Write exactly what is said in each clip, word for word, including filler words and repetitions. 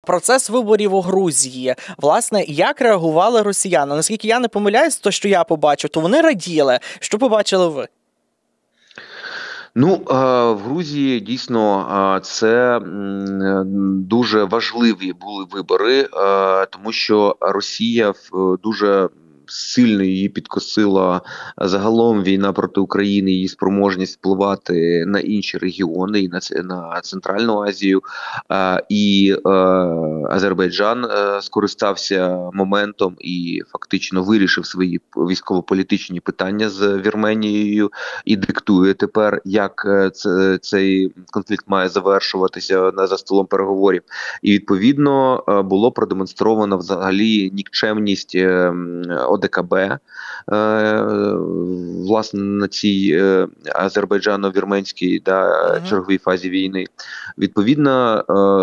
процес виборів у Грузії. Власне, як реагували росіяни? Наскільки я не помиляюсь, то, що я побачив, то вони раділи. Що побачили ви? Ну, в Грузії дійсно це дуже важливі були вибори, тому що Росія дуже сильно її підкосила загалом війна проти України, її спроможність впливати на інші регіони, і на, на Центральну Азію, і Азербайджан скористався моментом і фактично вирішив свої військово-політичні питання з Вірменією і диктує тепер, як цей конфлікт має завершуватися за столом переговорів. І відповідно було продемонстровано взагалі нікчемність ОДКБ, власне, на цій азербайджано-вірменській да, черговій фазі війни. Відповідно,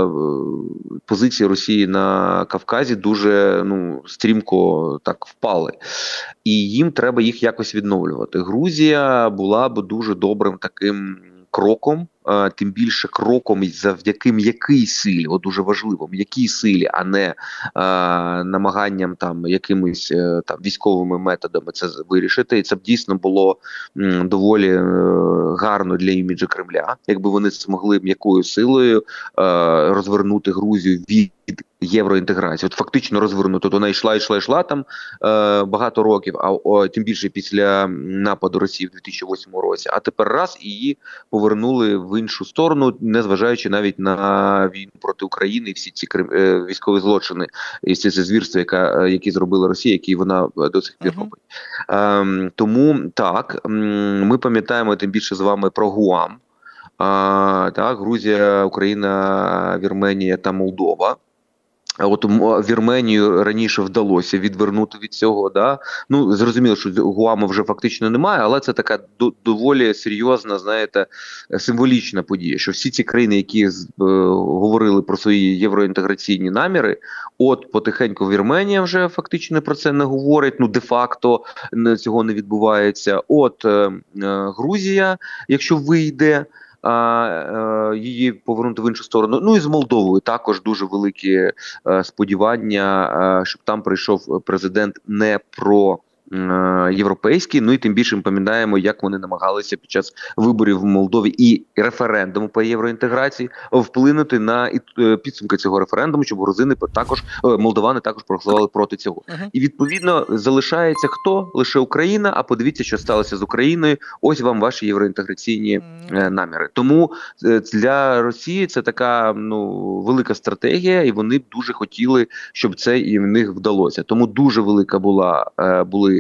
позиції Росії на Кавказі дуже ну, стрімко так впали. І їм треба їх якось відновлювати. Грузія була б дуже добрим таким кроком, тим більше кроком завдяки м'якій силі, от дуже важливо, м'якій силі, а не а, намаганням там якимись там військовими методами це вирішити. І це б дійсно було м, доволі е, гарно для іміджу Кремля, якби вони змогли м'якою силою е, розвернути Грузію від євроінтеграції. От фактично розвернути. От вона йшла, йшла, йшла там е, багато років, а о, тим більше після нападу Росії в дві тисячі восьмому році. А тепер раз і її повернули в іншу сторону, незважаючи навіть на війну проти України і всі ці е, військові злочини, і всі ці звірства, яка, які зробила Росія, які вона до сих пір робить. Uh-huh. Е, тому так, ми пам'ятаємо тим більше з вами про Гуам. Е, так, Грузія, Україна, Вірменія та Молдова. От Вірменію раніше вдалося відвернути від цього, да. Ну зрозуміло, що Гуаму вже фактично немає, але це така до, доволі серйозна, знаєте, символічна подія, що всі ці країни, які е, говорили про свої євроінтеграційні наміри, от потихеньку Вірменія вже фактично про це не говорить, ну де-факто цього не відбувається. От е, Грузія, якщо вийде, А, її повернути в іншу сторону. Ну і з Молдовою також дуже великі а, сподівання, а, щоб там прийшов президент не про європейський, ну і тим більше ми пам'ятаємо, як вони намагалися під час виборів в Молдові і референдуму по євроінтеграції вплинути на підсумки цього референдуму, щоб грузини також, молдовани також проголосували проти цього. Uh-huh. І відповідно залишається хто? Лише Україна, а подивіться, що сталося з Україною, ось вам ваші євроінтеграційні uh-huh. наміри. Тому для Росії це така ну, велика стратегія, і вони б дуже хотіли, щоб це і в них вдалося. Тому дуже велика була, були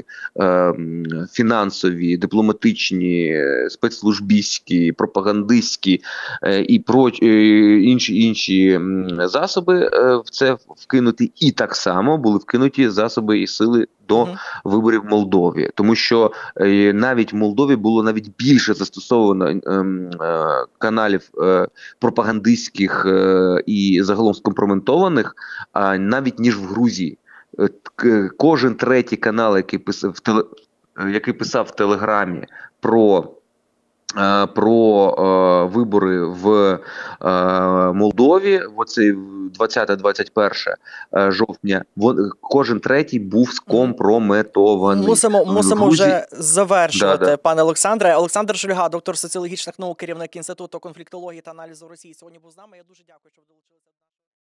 фінансові, дипломатичні, спецслужбістські, пропагандистські і про інші інші засоби в це вкинуті, і так само були вкинуті засоби і сили до uh-huh. виборів в Молдові. Тому що е, навіть в Молдові було навіть більше застосовано е, е, каналів е, пропагандистських е, і загалом скомпрометованих, а навіть ніж в Грузії. Е, кожен третій канал, який писав в теле, який писав в Телеграмі про про е, вибори в е, Молдові, в оцей двадцяте-двадцять перше жовтня, вон, кожен третій був скомпрометований. Мусимо, мусимо Грузі... вже завершувати, да, да. пане Олександре. Олександр Шульга, доктор соціологічних наук, керівник Інституту конфліктології та аналізу Росії, сьогодні був з нами. Я дуже дякую, що ви долучилися.